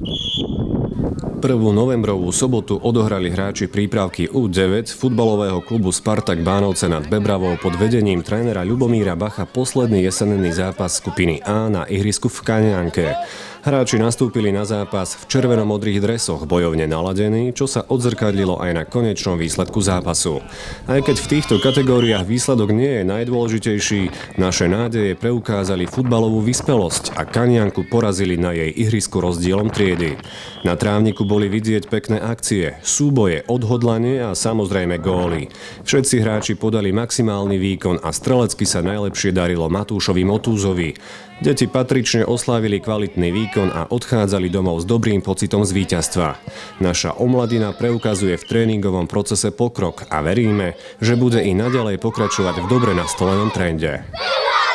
Prvú novembrovú sobotu odohrali hráči prípravky U9 futbalového klubu Spartak Bánovce nad Bebravou pod vedením trénera Ľubomíra Bacha posledný jesenný zápas skupiny A na ihrisku v Kanianke. Hráči nastúpili na zápas v červeno-modrých dresoch bojovne naladení, čo sa odzrkadlilo aj na konečnom výsledku zápasu. Aj keď v týchto kategóriách výsledok nie je najdôležitejší, naše nádeje preukázali futbalovú vyspelosť a Kanianku porazili na jej ihrisku rozdielom triedy. Na trávniku boli vidieť pekné akcie, súboje, odhodlanie a samozrejme góly. Všetci hráči podali maximálny výkon a strelecky sa najlepšie darilo Matúšovi Motúzovi. Deti patrične oslávili kvalitný výkon a odchádzali domov s dobrým pocitom z víťazstva. Naša omladina preukazuje v tréningovom procese pokrok a veríme, že bude i naďalej pokračovať v dobre nastolenom trende.